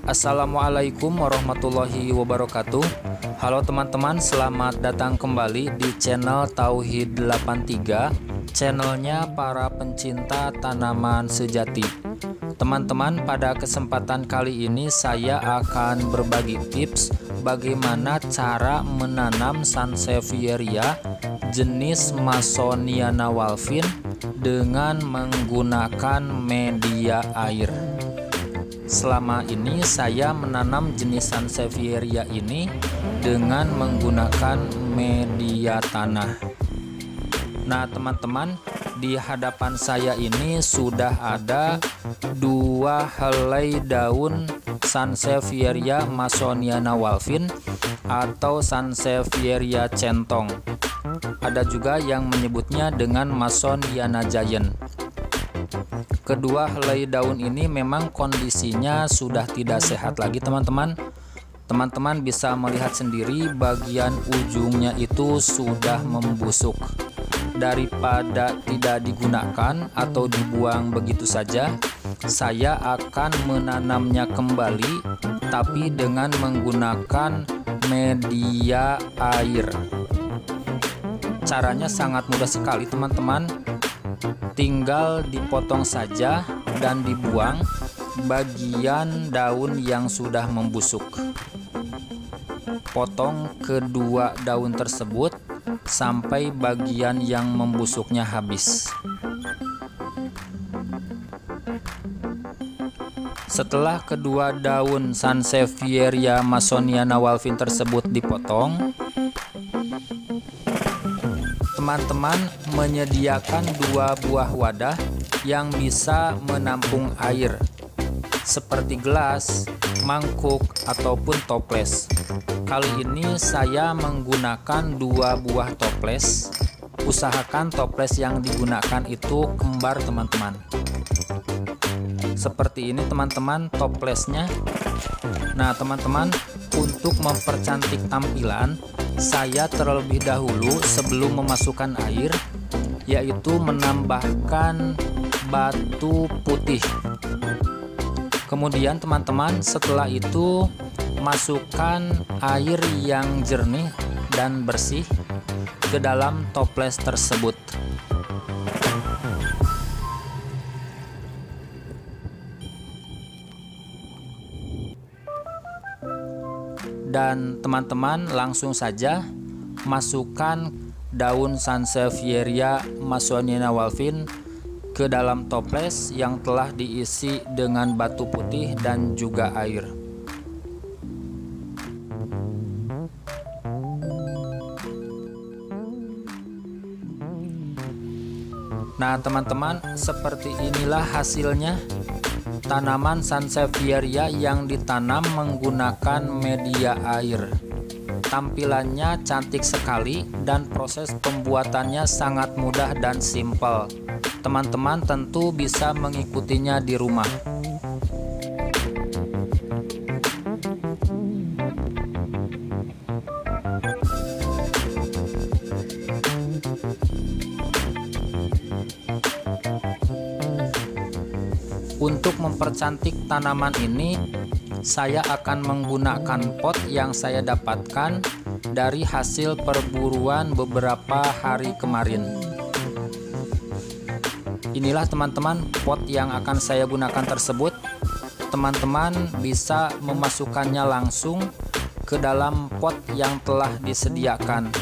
Assalamualaikum warahmatullahi wabarakatuh. Halo teman-teman, selamat datang kembali di channel Tauhid 83, channelnya para pencinta tanaman sejati. Teman-teman, pada kesempatan kali ini saya akan berbagi tips bagaimana cara menanam Sansevieria jenis Masoniana Wallfin dengan menggunakan media air. Selama ini saya menanam jenis Sansevieria ini dengan menggunakan media tanah. Nah teman-teman, di hadapan saya ini sudah ada 2 helai daun Sansevieria Masoniana Wallfin atau Sansevieria centong. Ada juga yang menyebutnya dengan Masoniana giant. Kedua helai daun ini memang kondisinya sudah tidak sehat lagi teman-teman. Teman-teman bisa melihat sendiri bagian ujungnya itu sudah membusuk. Daripada tidak digunakan atau dibuang begitu saja, saya akan menanamnya kembali tapi dengan menggunakan media air. Caranya sangat mudah sekali teman-teman. Tinggal dipotong saja dan dibuang bagian daun yang sudah membusuk. Potong kedua daun tersebut sampai bagian yang membusuknya habis. Setelah kedua daun Sansevieria Masoniana Wallfin tersebut dipotong, teman-teman menyediakan 2 buah wadah yang bisa menampung air seperti gelas, mangkuk, ataupun toples. Kali ini saya menggunakan 2 buah toples. Usahakan toples yang digunakan itu kembar teman-teman. Seperti ini teman-teman toplesnya. Nah teman-teman, untuk mempercantik tampilan, saya terlebih dahulu sebelum memasukkan air, yaitu menambahkan batu putih. Kemudian teman-teman, setelah itu masukkan air yang jernih dan bersih ke dalam toples tersebut. Dan teman-teman langsung saja masukkan daun Sansevieria Masoniana Wallfin ke dalam toples yang telah diisi dengan batu putih dan juga air. Nah teman-teman, seperti inilah hasilnya tanaman Sansevieria yang ditanam menggunakan media air. Tampilannya cantik sekali dan proses pembuatannya sangat mudah dan simpel. Teman-teman tentu bisa mengikutinya di rumah. Untuk mempercantik tanaman ini, saya akan menggunakan pot yang saya dapatkan dari hasil perburuan beberapa hari kemarin. Inilah teman-teman pot yang akan saya gunakan tersebut. Teman-teman bisa memasukkannya langsung ke dalam pot yang telah disediakan.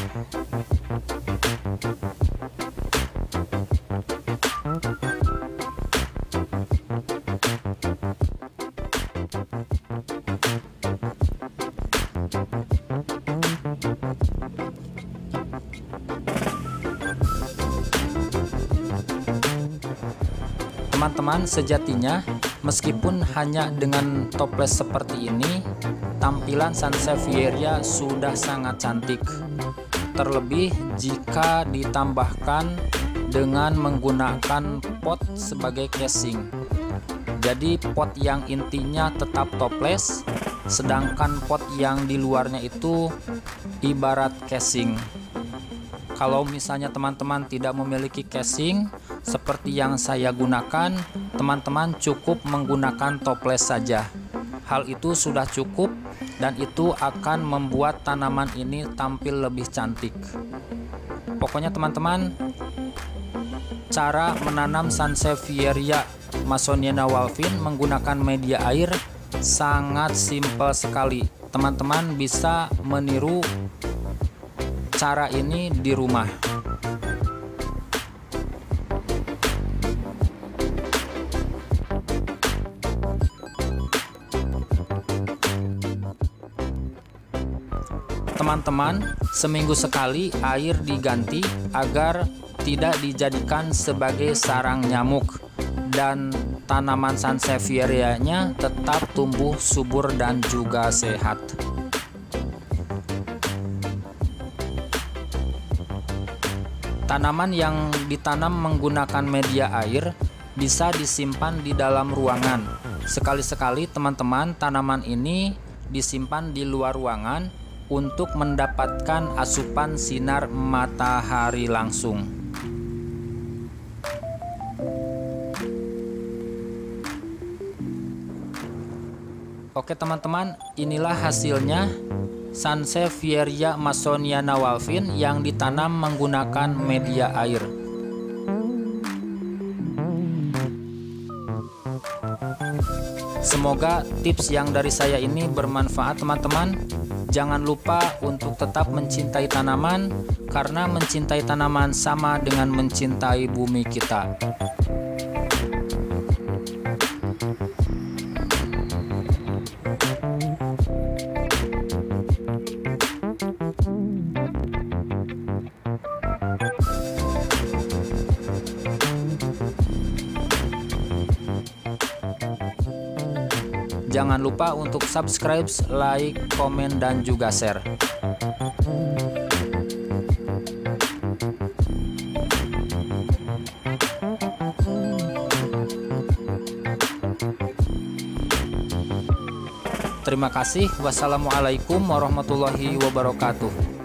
Teman-teman, sejatinya meskipun hanya dengan toples seperti ini, tampilan Sansevieria sudah sangat cantik. Terlebih jika ditambahkan dengan menggunakan pot sebagai casing. Jadi pot yang intinya tetap toples, sedangkan pot yang di luarnya itu ibarat casing. Kalau misalnya teman-teman tidak memiliki casing seperti yang saya gunakan, teman-teman cukup menggunakan toples saja. Hal itu sudah cukup dan itu akan membuat tanaman ini tampil lebih cantik. Pokoknya teman-teman, cara menanam Sansevieria Masoniana Wallfin menggunakan media air sangat simpel sekali. Teman-teman bisa meniru cara ini di rumah. Teman-teman, seminggu sekali air diganti agar tidak dijadikan sebagai sarang nyamuk dan tanaman Sansevieria-nya tetap tumbuh subur dan juga sehat. Tanaman yang ditanam menggunakan media air bisa disimpan di dalam ruangan. Sekali-sekali teman-teman, tanaman ini disimpan di luar ruangan untuk mendapatkan asupan sinar matahari langsung. Oke teman-teman, inilah hasilnya Sansevieria Masoniana Wallfin yang ditanam menggunakan media air. Semoga tips yang dari saya ini bermanfaat teman-teman. Jangan lupa untuk tetap mencintai tanaman, karena mencintai tanaman sama dengan mencintai bumi kita. Jangan lupa untuk subscribe, like, komen, dan juga share. Terima kasih. Wassalamualaikum warahmatullahi wabarakatuh.